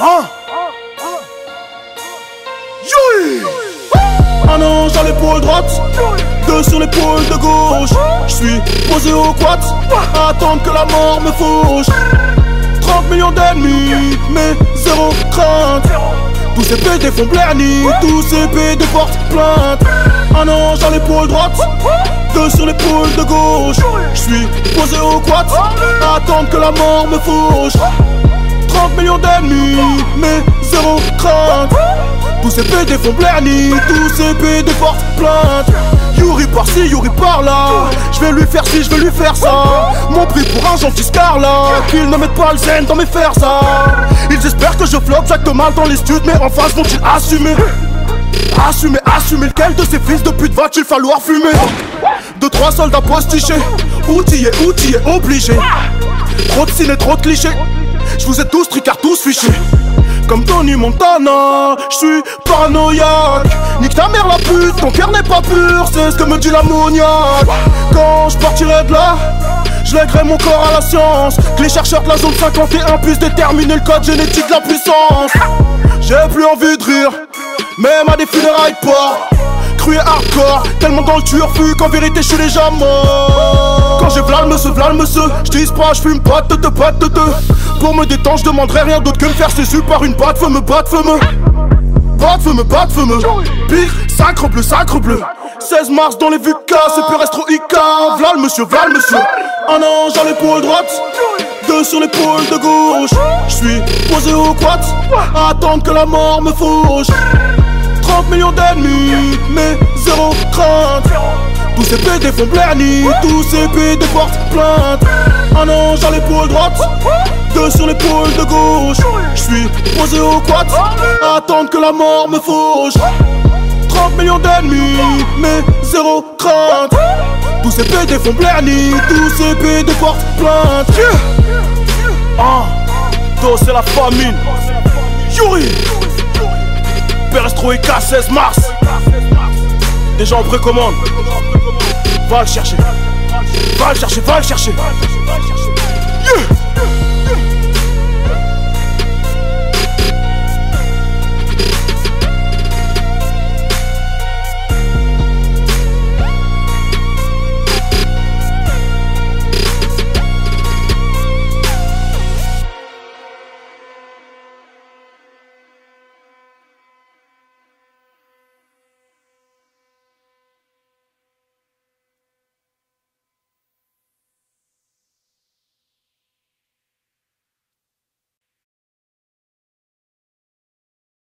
Un ange à l'épaule droite, deux sur l'épaule de gauche. Je suis posé au quad, à attendre que la mort me fauche. 30 millions d'ennemis, mais zéro crainte. Tous ces PD font blerni, tous ces PD portent plainte. Un ange à l'épaule droite, deux sur l'épaule de gauche. Je suis posé au quad, à attendre que la mort me fauche. 30 millions d'ennemis, mais zéro crainte. Tous ces PD font blerni, tous ces PD portent plainte. Yuri par-ci, Yuri par-là. Je vais lui faire ci, je vais lui faire ça. Mon prix pour un gentil scarla. Qu'ils ne mettent pas le zen dans mes fers ça. Ils espèrent que je floppe chaque mal dans les studs, mais en face vont-ils assumer? Assumer lequel de ces fils de pute va-t-il falloir fumer? 2-3 soldats postichés, outillés, obligés. Trop de ciné, trop de clichés. Je vous ai tous tricard, tous fichés. Comme Tony Montana, je suis paranoïaque. Nique ta mère la pute, ton cœur n'est pas pur, c'est ce que me dit l'ammoniaque. Quand je partirai de là, je lèguerai mon corps à la science. Que les chercheurs de la zone 51 puissent déterminer le code génétique de la puissance. J'ai plus envie de rire, même à des funérailles de porc. Cru et hardcore, tellement dans le turfu qu'en vérité je suis déjà mort. Quand j'ai v'là le monsieur, j'dis pas, j'fume pas de Pour me détendre, j'demanderais rien d'autre que me faire cessu par une batte feu. Pire, sacre bleu 16 mars dans les VUCA, c'est plus restro Ica. V'là le monsieur Un ange à l'épaule droite, deux sur l'épaule de gauche. J'suis posé au quad, à attendre que la mort me fauche. 30 millions d'ennemis, mais zéro crainte. Tous ces PD font blerni, tous ces PD portent plainte. Un ange à l'épaule droite, deux sur l'épaule de gauche. Je suis posé au quad, à attendre que la mort me fauche. 30 millions d'ennemis, mais zéro crainte. Tous ces PD font blerni, tous ces PD portent plainte. C'est la famine. Yuri Perestroïka 16 mars. Déjà en précommande. Va le chercher.